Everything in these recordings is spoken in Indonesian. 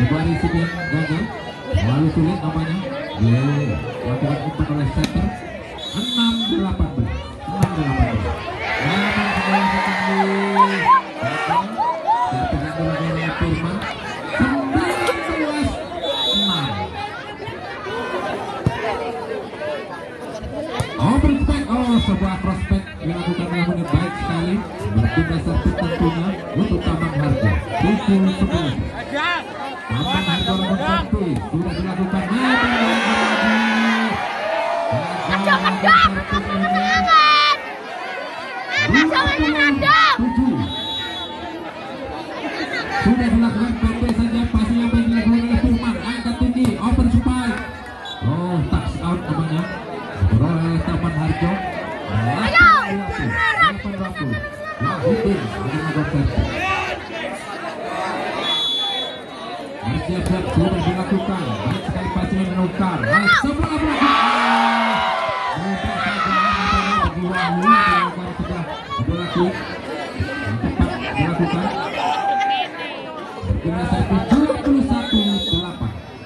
sebuah risiko yang gagal, terlalu sulit namanya. Lakukan umpan oleh center 6-18. Sebuah prospek dilakukan namun baik sekali, berpindah servis tentunya untuk Taman Harjo. 7-11. Taman Harjo nomor 1 sudah dilakukan. Sudah dilakukan pendek saja, pasti yang baik dilakukan oleh Firman. Angkat tinggi, open spike. Oh, touch out namanya. Beroleh Taman Harjo. Bersiap-siap sudah dilakukan. Baik sekali passing menukar. Sebelah dilakukan. Dengan satu 21-8.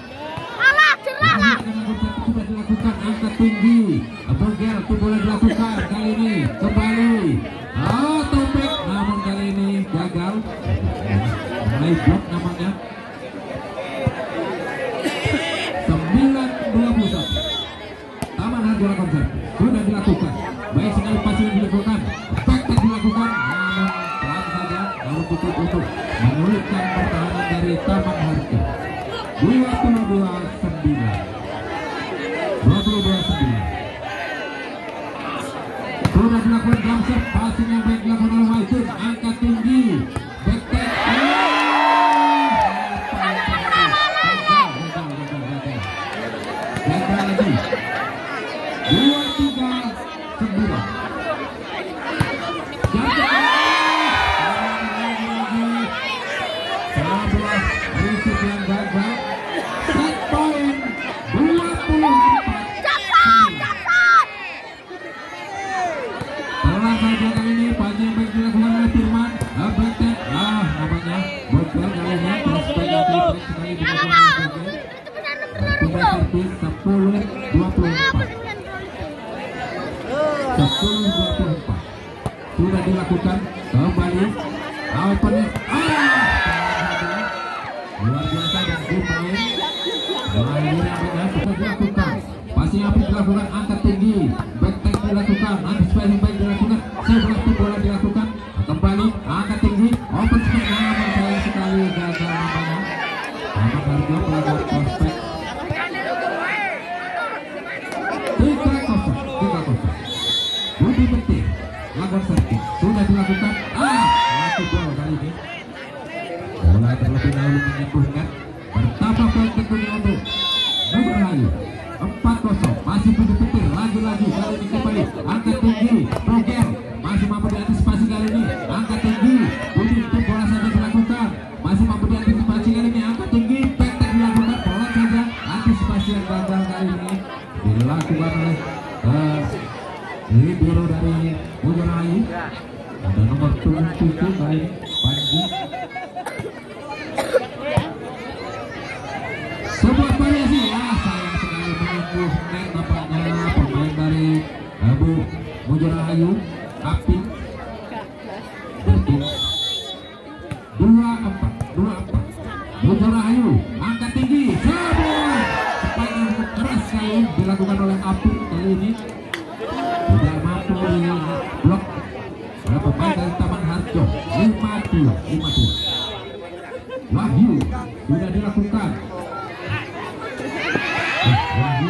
Sudah dilakukan angkat tinggi. Bogel itu boleh dilakukan kali ini kembali. Topik namun kali ini gagal. Mulai blok namanya. 9-21. Taman Harjo lakukan sudah dilakukan. Baik sekali passing dilakukan. Spektak dilakukan. Namun pelan saja. Namun cukup untuk menyulitkan pertahanan dari Taman Harjo. 22-9. Sudah dilakukan jump shot, passing yang baik dilakukan oleh Maizun, angkat tinggi, backtake, gagal lagi. 2-3-9. Risik yang gagal. Set point 24. Saja kali ini pagi yang baik dilakukan oleh Firman. Backtake, namanya Bogel kali ini prospek yang baik sekali dilakukan oleh Bogel. Pindah servis 10-24. Sudah dilakukan kembali. Opening, luar biasa dan bermain. Sudah dilakukan. Passing yang baik dilakukan, angkat tinggi, backtake dilakukan, antisipasi yang baik dilakukan. Sebelah bola dilakukan kembali, angkat tinggi, open spike, namun sayang sekali gagal namanya. Taman Harjo melakukan prospek 3-0. Budi Betik lakukan servis sudah dilakukan. Mati gol kali ini. Bola terlebih dahulu menyembuhkan. Bertambah poin tentunya untuk Rahayu. 4-0. Masih Budi Betik lagi-lagi kali ini kembali, angkat tinggi, Bogel masih mampu diantisipasi kali ini, angkat tinggi, Budi itu bola saja dilakukan, masih mampu diantisipasi kali ini, angkat tinggi, backtake dilakukan, bola saja, antisipasi yang gagal kali ini dilakukan oleh libero dari Rahayu. Ada nomor 7 kali ini, Panji. Sebuah variasi, sayang sekali menyentuh net nampaknya pemain dari Rahayu. Api 2-4 Rahayu, angkat tinggi, sebuah sepanjang keras sekali dilakukan oleh Api kali ini. Tidak mampu blok oleh pemain dari Taman Harjo. 5-2. Wahyu sudah dilakukan. Wahyu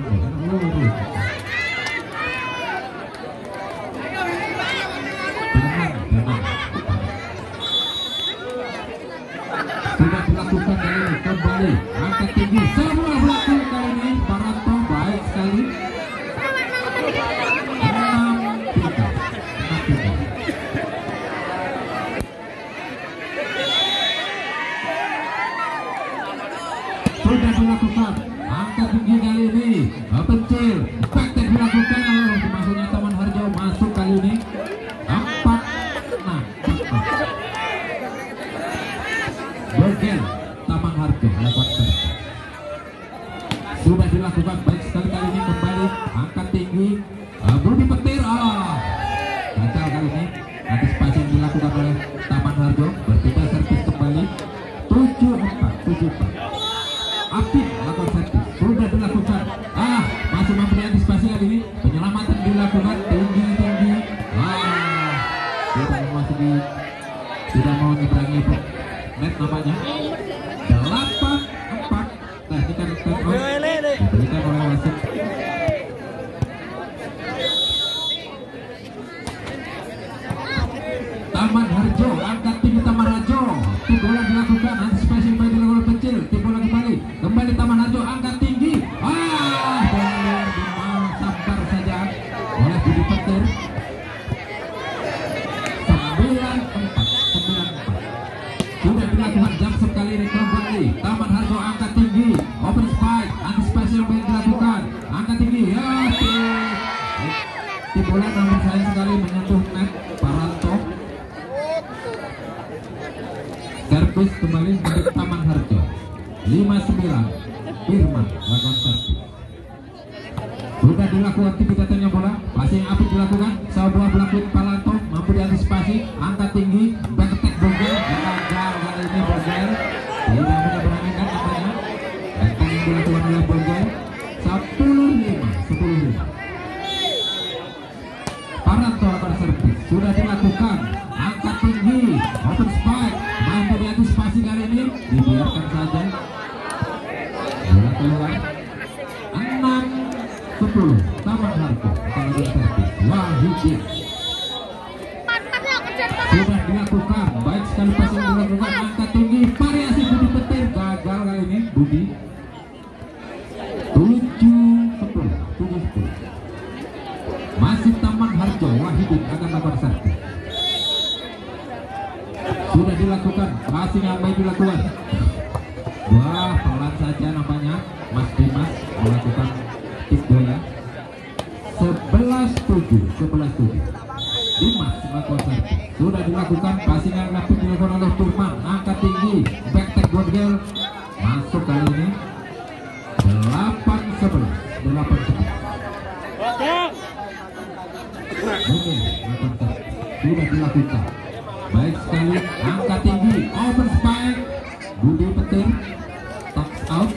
sudah dilakukan kali ini, kembali angkat tinggi, semua belakang kali ini Paranto baik sekali. 6-3. Sudah dilakukan angkat tinggi kali ini, pencil, backtake dilakukan, maksudnya Taman Harjo masuk kali ini. 4-6. Bogel Taman Harjo dilakukan baik sekali kali ini, kembali angkat tinggi Budi Petir. Gagal kali ini, antisipasi yang dilakukan oleh Taman Harjo. Berpindah servis kembali 7-4. Apin melakukan servis, sudah dilakukan. Masih mampu diantisipasi kali ini, penyelamatan dilakukan tinggi. Tidak mau nyeberangi net namanya. 8-4 teknikan diberikan oleh wasit. Taman Harjo, angkat tinggi Taman Harjo. Tim bola dilakukan, antisipasi baik dilakukan kecil. Tim bola kembali Taman Harjo, angkat tinggi. Sabar saja oleh Budi Petir. 9-4. Sudah dilakukan jam sekali ini, kembali Taman Harjo angkat tinggi, open spike, antisipasi yang baik dilakukan, angkat tinggi. Tim bola namun sayang sekali menyentuh net Paranto. Servis kembali untuk Taman Harjo. 5-9. Firman lakukan servis. Sudah dilakukan tinggi datangnya bola, passing apik dilakukan, sebuah belakang Paranto mampu diantisipasi, angkat tinggi, back attack Bogel, gagal kali ini Bogel, tidak menyeberangikan namanya. Datang yang dilakukan oleh Bogel. 10-5. Paranto lakukan servis, sudah dilakukan, angkat tinggi, open spike, mampu diantisipasi kali ini, dibiarkan saja. Bola keluar. 6-10. Taman Harjo lakukan servis. Wahidin sudah dilakukan, baik sekali passing dilakukan, angkat tinggi, variasi Budi Petir, gagal kali ini Budi. 7-10. Masih Taman Harjo, Wahidin akan lakukan servis. Sudah dilakukan, passing yang baik dilakukan. Pelan saja nampaknya Mas Dimas melakukan tip bola. 11-7. Dimas melakukan servis. Sudah dilakukan, passing yang rapid dilakukan oleh Firman, angkat tinggi, back tag Bogel, masuk kali ini. 8-11. Sudah dilakukan, baik sekali, angkat tinggi, open spike, Budi Petir, touch out.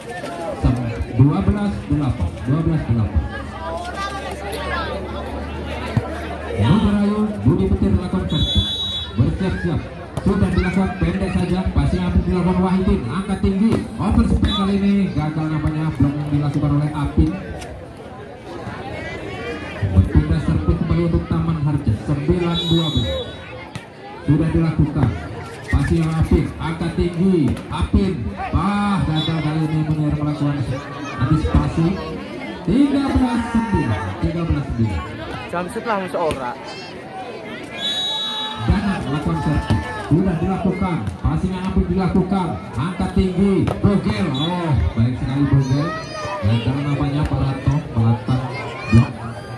12-8. Berayu, Budi Petir melakukan servis, bersiap-siap. Sudah dilakukan, pendek saja, passing apik dilakukan Wahidin, angkat tinggi, open spike kali ini, gagal namanya, blok yang dilakukan oleh Apin. Berpindah servis kembali untuk Taman Harjo. 9-12. Sudah dilakukan, passing yang Apin, angkat tinggi, Apin, gagal kali ini melakukan antisipasi. 13-9. Jam setelah seorang Dana melakukan servis. Sudah dilakukan, passing yang apik dilakukan, angkat tinggi, Bogel. Baik sekali Bogel, gagal namanya Paranto, pelatan blok.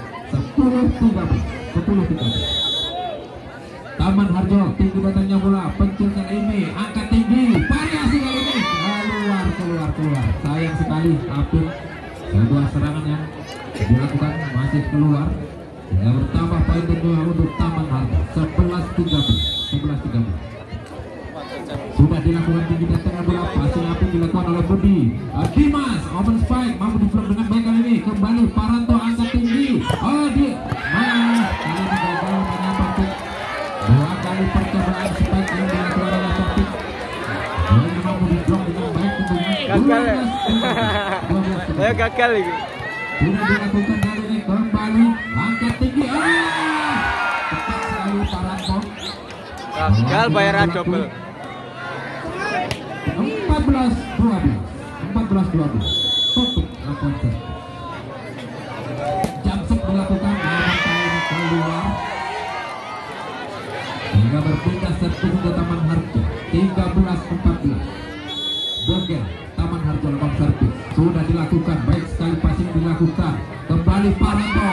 10-13. Taman Harjo, tinggi datangnya bola, pencilkan ini, angkat tinggi, variasi kali ini, keluar. Sayang sekali Apin, sebuah serangan yang dilakukan masih keluar. Hingga bertambah poin kedua untuk Taman Harjo. 11-13. Sudah dilakukan tinggi datangnya bola, passing apik dilakukan oleh Budi. Dimas, open spike, mampu diblok dengan baik kali ini. Kembali Paranto, angkat tinggi. Kali ini gagal menyampai. 2 kali percobaan spike yang dilakukan oleh Taufik. Boleh mampu diblok dengan baik tentunya. Gagal lagi. Sudah dilakukan kali ini, kembali angkat tinggi. Tepat sekali Paranto. Gagal bayaran double. 14-12. Tutup lakukan servis. Jamsek dilakukan, namun kali ini keluar. Hingga berpindah servis ke Taman Harjo. 13-14. Bogel, Taman Harjo lakukan servis. Sudah dilakukan, baik sekali passing dilakukan. Kembali Paranto,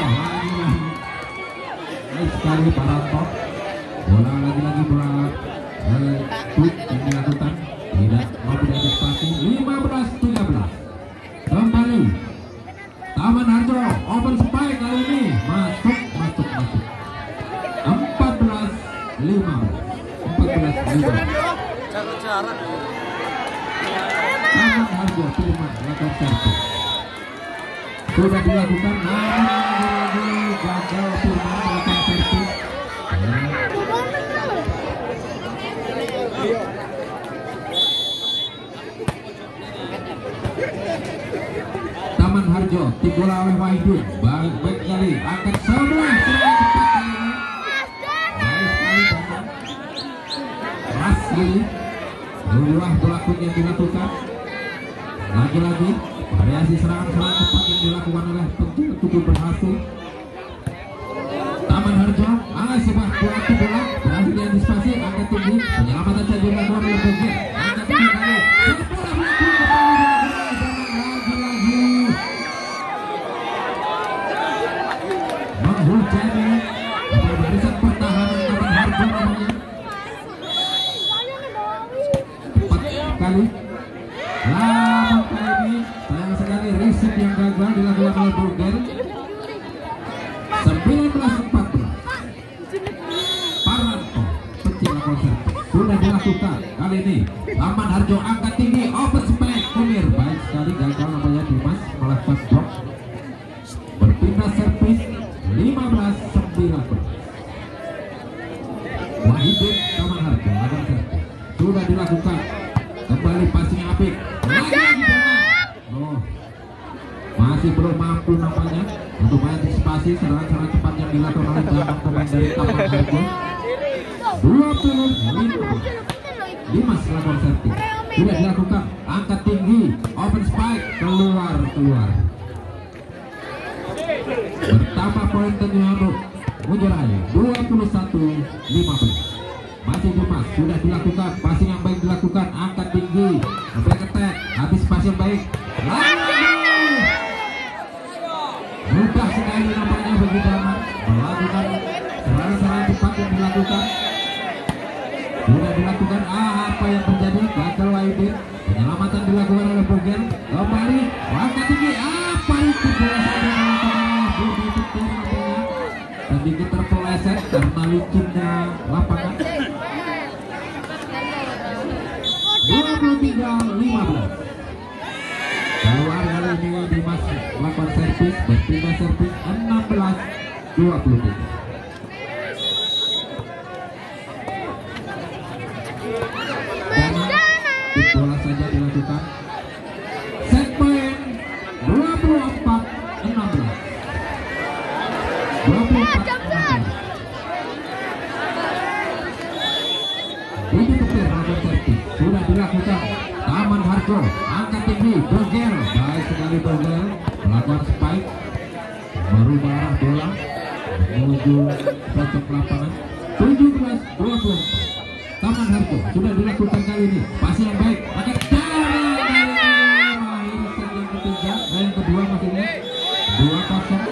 baik sekali Paranto. Bola lagi-lagi bola tweet yang dilakukan, tidak mampu diantisipasi. 15-13. Kembali open spike kali ini masuk. 14-5. Taman Harjo Firman melakukan servis. Sudah dilakukan, lagi gagal Firman melakukan servis. Taman Harjo bola oleh Wahidun, baik kali angkat sebelah serangan cepat kali ini. Baik sekali Bambang. Keras kali. Inilah pelaku yang dilakukan. Lagi-lagi variasi serangan cepat yang dilakukan oleh penjaga tubuh berhasil. Taman Harjo sebuah pelaku bola berhasil diantisipasi, angkat tinggi, penyelamatan saja dilakukan oleh Bogen. Angkat tinggi kali. Bola melakukan menghujani barisan pertahanan Taman Harjo namanya. Tepat sekali. Namun kali ini sayang sekali receive yang gagal dilakukan oleh Bogen. 19-14. Paranto pencipta konser sudah dilakukan kali ini. Taman Harjo angkat tinggi, open spike Munir, baik sekali gagal namanya Dimas melakukan blok. Berpindah servis 15-19. Wahidin Taman Harjo ada servis sudah dilakukan, kembali passing apik lagi. Oh, masih belum mampu nampaknya untuk mengantisipasi serangan cepat yang dilakukan oleh jamak pemain dari Taman Harjo. 20-5. Dimas melakukan servis sudah dilakukan, angkat tinggi, open spike keluar. Bertambah poin tentunya untuk Mujuraya 21-15. Masih Dimas sudah dilakukan, passing yang baik dilakukan, angkat tinggi, back attack, antisipasi yang baik. Mudah sekali nampaknya bagi Daman melakukan serangan cepat yang dilakukan. Sudah dilakukan, apa yang terjadi? Gagal Wahidin, penyelamatan dilakukan oleh Bogen, kembali angkat tinggi, apa itu bola sedikit terpeleset karena licinnya lapangan. 23-15. Keluar kali ini Dimas melakukan servis, berpindah servis 16-23. Bola saja dilakukan. Set point 24-16. Ini petir melakukan servis sudah dilakukan. Taman Harjo angkat tinggi, Bogel baik sekali, Bogel melakukan spike, merubah arah bola menuju pojok lapangan. 17-24. Taman Harjo sudah dilakukan kali ini, passing yang baik, angkat jalan kali ini. Ini set yang ketiga dan yang kedua maksudnya 2-0.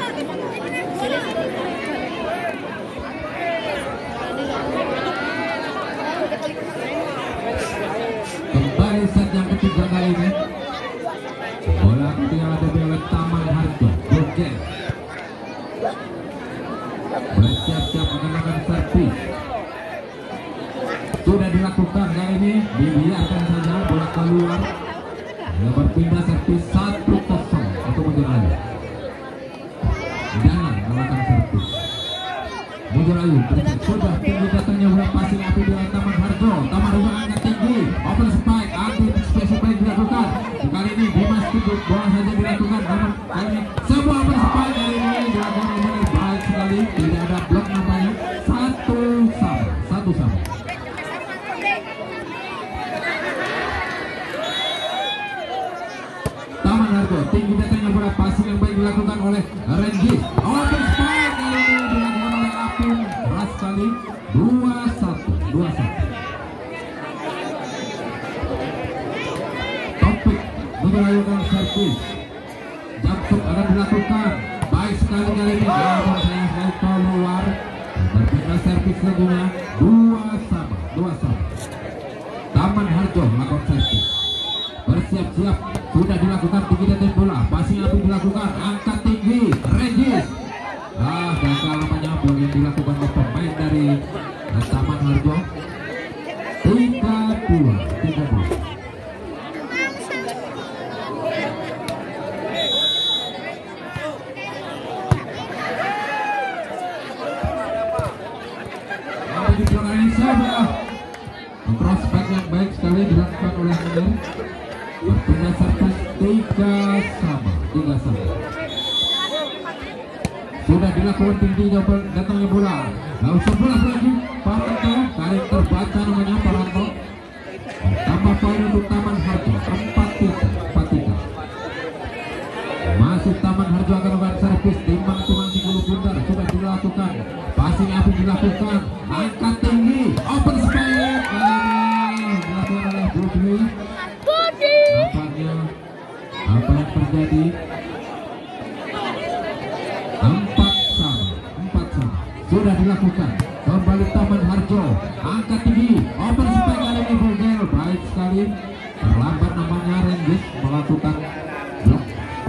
Kembali set yang ketiga kali ini. Bola ketinggalan dari oleh Taman Harjo. Bogen bersiap-siap akan melakukan servis. Sudah dilakukan kali ini, dibiarkan saja bola keluar. Dia berpindah servis 1-0 untuk Mujurayu. Jangan melakukan servis. Mujurayu sudah tinggi datangnya bola passing api di Taman Harjo. Taman Harjo angkat tinggi, open spike, antisipasi baik dilakukan. Kali ini Dimas cukup bola saja dilakukan. Namun kali ini sebuah open spike kali ini dilakukan oleh baik sekali, tidak ada blok nampaknya. 1-1. Taman Harjo tinggi datangnya bola passing yang baik dilakukan oleh Renggis. Open spike kali ini dilakukan oleh Apin, keras sekali. 2-1. Topik melakukan servis, jump akan dilakukan, baik sekali kali ini. Namun saya sekali keluar, berpindah servis tentunya 2-2. Taman Harjo melakukan servis, bersiap-siap sudah dilakukan, tinggi dan bola passing api dilakukan, angkat tinggi. dilakukan tingginya datangnya bola. Lalu sebelah lagi Paranto, kali terbaca namanya Paranto. Tambah poin untuk Taman Harjo 4-3. Masih Taman Harjo akan melakukan servis, timbang si Gulu Bundar sudah dilakukan. Passing api dilakukan, angkat tinggi, open space. Dilakukan oleh Budi. Nampaknya apa yang terjadi? 4-sama. Sudah dilakukan. Kembali Taman Harjo, angkat tinggi, open space kali ini Vogel. Baik sekali. Terlambat namanya Rengis melakukan blok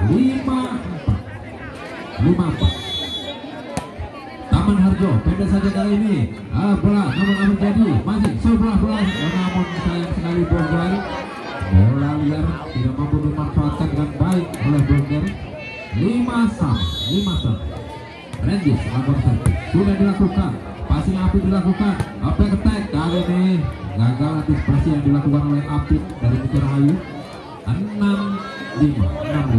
5-4. Taman Harjo pendek saja kali ini. Bola namun apa terjadi? Masih sebelah bola, namun sayang sekali Vogel. Bola liar tidak mampu dimanfaatkan dengan baik oleh Vogel. 5-5. Rengis lapor servis sudah dilakukan. Passing api dilakukan. Back attack kali ini gagal antisipasi yang dilakukan oleh Apit dari Mutiara Ayu. 6-5.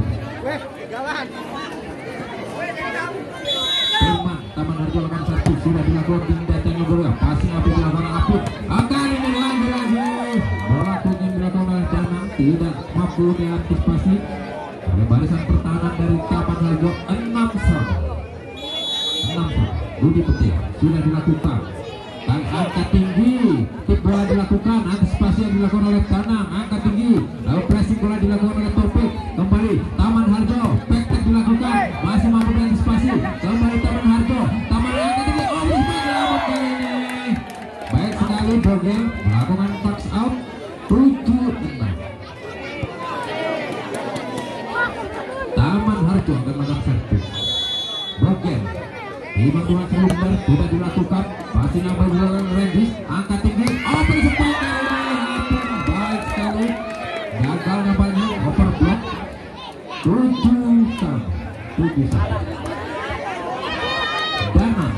Firman Taman Harjo lakukan servis sudah dilakukan datangnya bola. Passing api dilakukan Apit. Kali ini lagi bola yang dilakukan oleh Danang tidak mampu diantisipasi oleh barisan pertahanan dari Taman Harjo. 6-1. Budi Petir sudah dilakukan. Dan angkat tinggi, tip bola dilakukan, antisipasi yang dilakukan oleh Danang, angkat tinggi, lalu pressing bola dilakukan oleh Topik. Kembali Taman Harjo, back dilakukan, masih mampu diantisipasi. Kembali Taman Harjo, Taman angkat tinggi, kali ini baik sekali Vogel melakukan touch out. 7-6. Taman Harjo akan melakukan servis. Vogel di bantuan Selunder sudah dilakukan. Masih nambah dilakukan Rengis, angkat tinggi, open space kali ini. Baik sekali, gagal nampaknya overblock. 7-1. Danang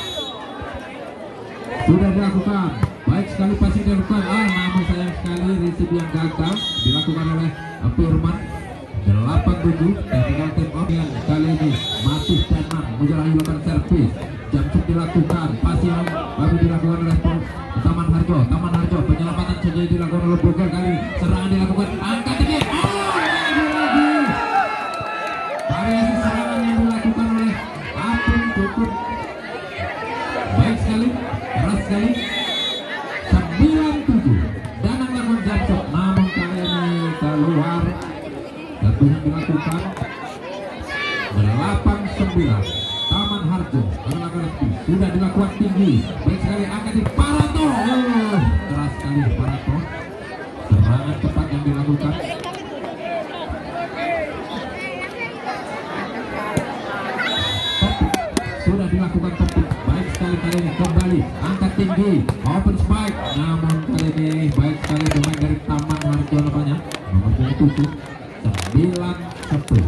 sudah dilakukan. Baik sekali passing dilakukan. Namun sayang sekali receive yang gagal dilakukan oleh Firman. 8-7 dan tinggal tim yang kali ini masih Danang menjalani lakukan servis. Jamsuk dilakukan, passing baru dilakukan oleh Taman Harjo. Taman Harjo penyelamatan saja dilakukan oleh Vogel kali. Serangan dilakukan, angkat tinggi. Lagi variasi serangan yang dilakukan oleh Apun cukup baik sekali, keras sekali. 9-7 Danang lakukan Jamsuk, namun kali ini keluar. Servis dilakukan. 8-9 Taman Harjo sudah dilakukan tinggi. Baik sekali angkat di Paranto. Keras sekali Paranto. Serangan cepat yang dilakukan. Sudah dilakukan Topik. Baik sekali kali ini kembali angkat tinggi, open spike. Namun kali ini baik sekali pemain dari Taman Harjo namanya nomor 7. 9-10.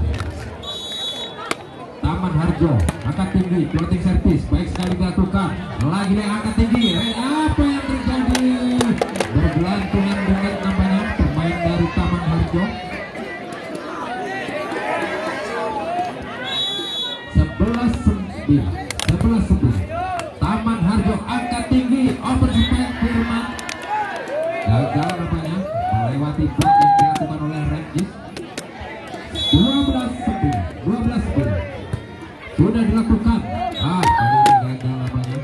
Taman Harjo angkat tinggi, floating service baik sekali dilakukan. Lagi yang angkat tinggi. Apa yang terjadi? Bergelantungan dengan namanya pemain dari Taman Harjo. 11-9. Taman Harjo angkat tinggi, open space Firman. Gagal namanya melewati blok yang dilakukan oleh Rengis. 12-10 sudah dilakukan. Kali ini gagal namanya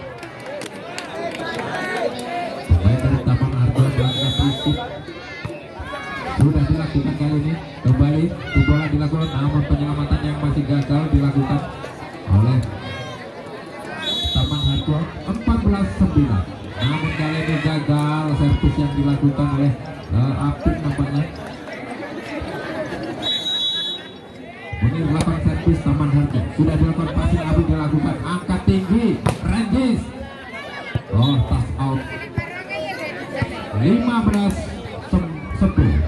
pemain dari Taman Harjo melakukan prinsip. Sudah dilakukan kali ini. Kembali bola dilakukan, namun penyelamatan yang masih gagal dilakukan oleh Taman Harjo. 14-9. Namun kali ini gagal servis yang dilakukan oleh Apik nampaknya. Ini melakukan servis Taman Harjo. Sudah dilakukan passing api dilakukan, angkat tinggi Rengis. Touch out. 15-10.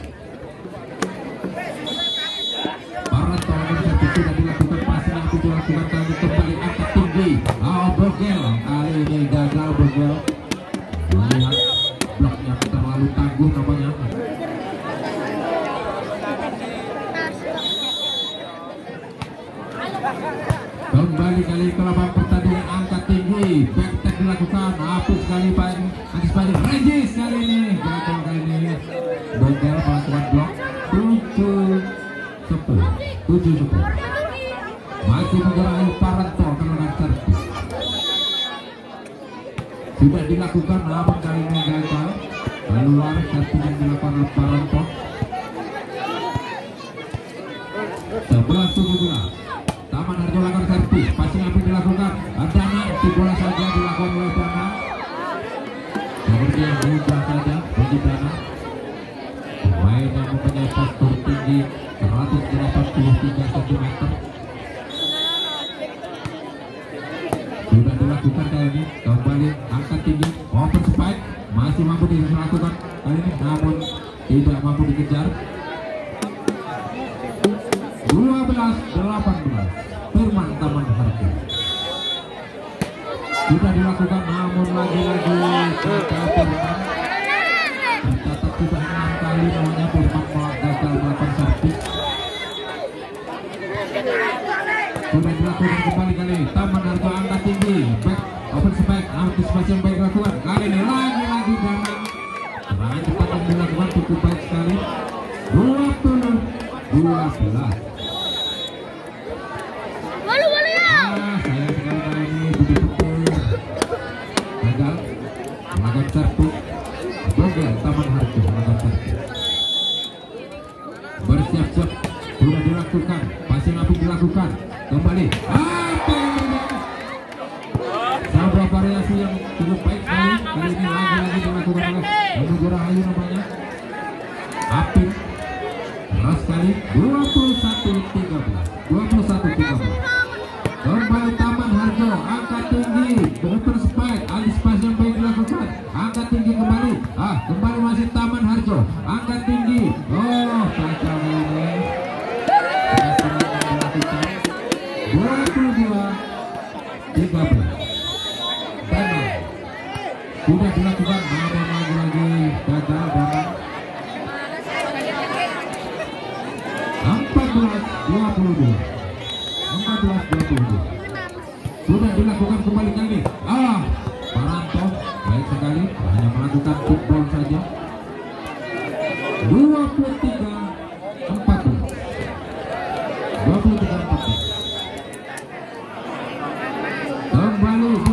Paranto servis sudah dilakukan, passing api dilakukan kembali angkat tinggi. Vogel kali ini gagal Vogel. Melihat bloknya terlalu tangguh namanya. Kembali kali ke lapangan pertandingan angkat tinggi. Back tag dilakukan. Hapus sekali Pak antisipasi Regis kali ini. Gagal kali ini. Bengkel melakukan blok 7-10. Masih menggerakkan Paranto terlalu servis. Sudah dilakukan namun kali ini gagal. Keluar servis yang dilakukan oleh Paranto. 11-17. Taman Harjo lakukan servis, passing apa dilakukan? Dana, si bola saja dilakukan oleh Dana. Seperti yang mudah saja bagi Dana. Pemain yang mempunyai postur tinggi 183 cm. Sudah dilakukan kali ini, kembali angkat tinggi, open spike, masih mampu dilakukan kali ini, namun tidak mampu dikejar. 12-18. Firman Taman Harjo sudah dilakukan namun lagi-lagi gagal Firman. Tercatat sudah 6 kali namanya Firman gagal melakukan servis. Sudah dilakukan kembali kali Taman Harjo angkat tinggi, back open spike, antisipasi yang baik dilakukan kali ini lagi-lagi Dana. Serangan cepat yang dilakukan cukup baik sekali. 20-12. Sayang sekali kali ini betul-betul gagal melakukan servis. Bogel Taman Harjo melakukan servis. Bersiap-siap sudah dilakukan, passing api dilakukan kembali. Sebuah variasi yang cukup baik sekali. Kali ini lagi-lagi dilakukan oleh Menuju Rahayu namanya. Api keras sekali. 21-13. Kembali Taman Harjo angkat tinggi, open spike, antisipasi yang baik dilakukan, angkat tinggi kembali. Kembali masih Taman Harjo angkat tinggi. Kacau ini. Dilakukan 22-13. Dana sudah dilakukan, namun lagi-lagi gagal Dana. 14-22. Sudah dilakukan kembali kali. Paranto baik sekali, hanya melakukan football saja. 23-14. Kembali